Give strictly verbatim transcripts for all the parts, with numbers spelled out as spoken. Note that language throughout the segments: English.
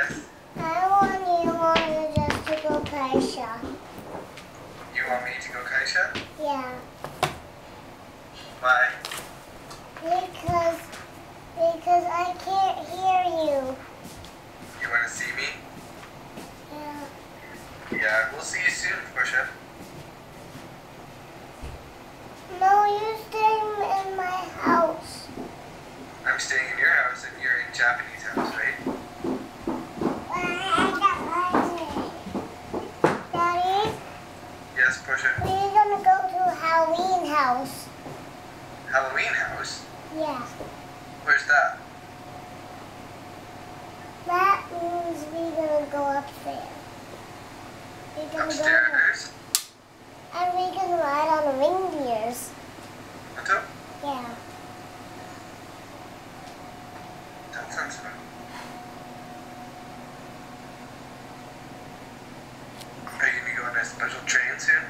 I want you want just to go Portia. You want me to go Kaisha? Yeah. Why? Because because I can't hear you. You want to see me? Yeah. Yeah, we'll see you soon, Portia. No, you're staying in my house. I'm staying in your house and you're in Japanese house, right? Daddy? Yes, Portia. We're gonna go to Halloween house. Halloween house? Yeah. Where's that? That means we're gonna go up there. We're gonna Upstairs? Go and we can ride on the reindeers. What up? Yeah. That sounds fun. Are you gonna go on a special train soon?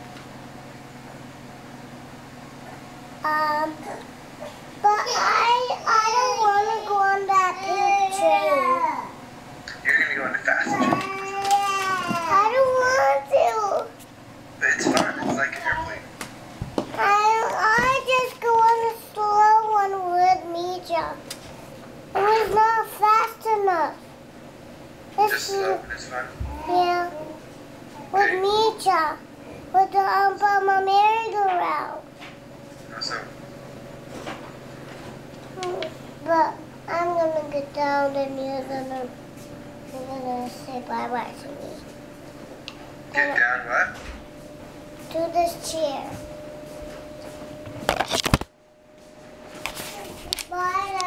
Um, but I I don't want to go on that pink train. You're gonna go on a fast train. I don't want to. But it's fun. It's like an airplane. I I just go on a slow one with Mija. It was not fast enough. It's Just slow, but it's fun. Yeah. With Mija. With the um, my merry-go-round. So, But I'm gonna get down and you're gonna you're gonna say bye bye to me. get down what? To this chair. Bye.